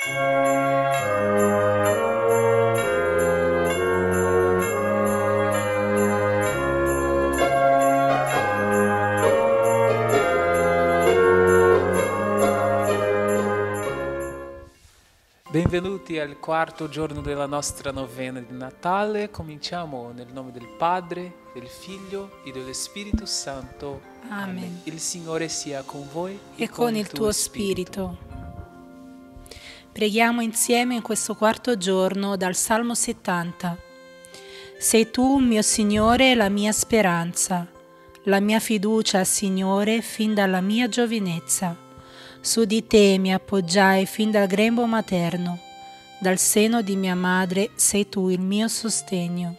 Benvenuti al quarto giorno della nostra novena di Natale. Cominciamo nel nome del Padre, del Figlio e dello Spirito Santo. Amen. Il Signore sia con voi E con il tuo spirito. Preghiamo insieme in questo quarto giorno dal Salmo 70. Sei tu, mio Signore, la mia speranza, la mia fiducia, Signore, fin dalla mia giovinezza. Su di te mi appoggiai fin dal grembo materno, dal seno di mia madre sei tu il mio sostegno.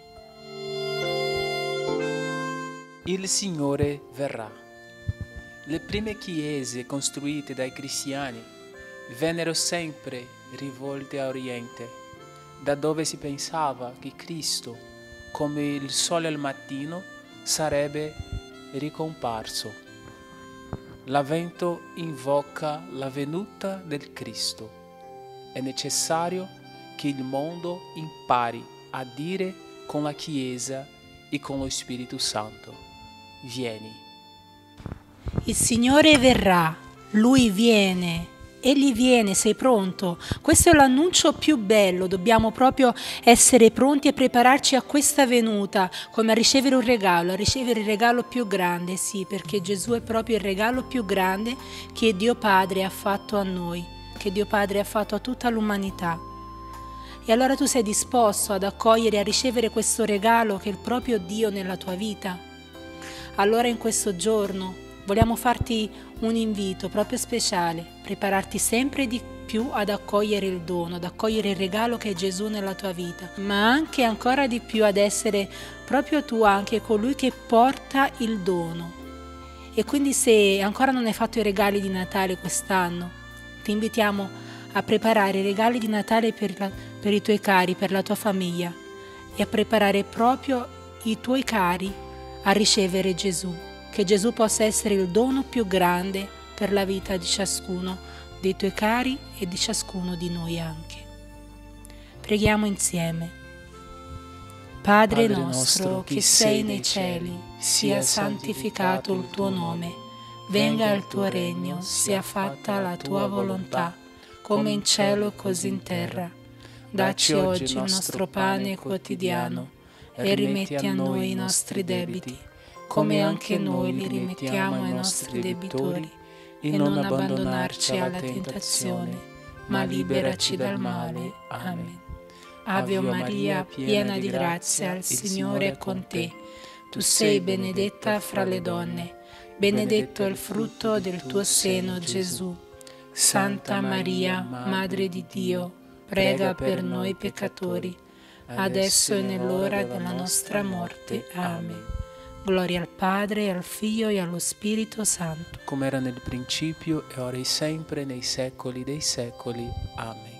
Il Signore verrà. Le prime chiese costruite dai cristiani vennero sempre rivolte a Oriente, da dove si pensava che Cristo, come il sole al mattino, sarebbe ricomparso. L'Avvento invoca la venuta del Cristo. È necessario che il mondo impari a dire con la Chiesa e con lo Spirito Santo: vieni. Il Signore verrà, Lui viene. Egli viene, sei pronto? Questo è l'annuncio più bello, dobbiamo proprio essere pronti e prepararci a questa venuta, come a ricevere un regalo, a ricevere il regalo più grande, sì, perché Gesù è proprio il regalo più grande che Dio Padre ha fatto a noi, che Dio Padre ha fatto a tutta l'umanità. E allora tu sei disposto ad accogliere e a ricevere questo regalo che è il proprio Dio nella tua vita? Allora in questo giorno vogliamo farti un invito proprio speciale, prepararti sempre di più ad accogliere il dono, ad accogliere il regalo che è Gesù nella tua vita, ma anche ancora di più ad essere proprio tu anche colui che porta il dono. E quindi se ancora non hai fatto i regali di Natale quest'anno, ti invitiamo a preparare i regali di Natale per i tuoi cari, per la tua famiglia e a preparare proprio i tuoi cari a ricevere Gesù. Che Gesù possa essere il dono più grande per la vita di ciascuno dei tuoi cari e di ciascuno di noi anche. Preghiamo insieme. Padre nostro che sei nei cieli, sia santificato il tuo nome, venga il tuo regno, sia fatta la tua volontà, come in cielo così in terra. Dacci oggi il nostro pane quotidiano e rimetti a noi i nostri debiti, come anche noi li rimettiamo ai nostri debitori, e non abbandonarci alla tentazione, ma liberaci dal male. Amen. Ave Maria, piena di grazia, il Signore è con te. Tu sei benedetta fra le donne, benedetto è il frutto del tuo seno, Gesù. Santa Maria, Madre di Dio, prega per noi peccatori, adesso e nell'ora della nostra morte. Amen. Gloria al Padre, al Figlio e allo Spirito Santo. Come era nel principio e ora e sempre nei secoli dei secoli. Amen.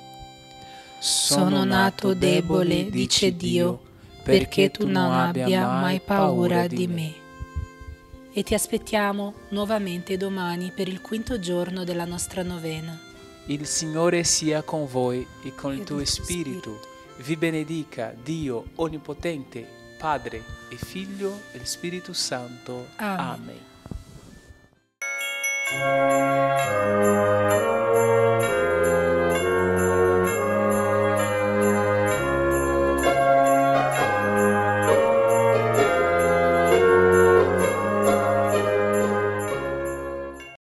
Sono nato debole, dice Dio, perché tu non abbia mai paura di me. E ti aspettiamo nuovamente domani per il quinto giorno della nostra novena. Il Signore sia con voi e con il tuo spirito. Vi benedica Dio Onnipotente, Padre e Figlio e Spirito Santo. Amen. Amen.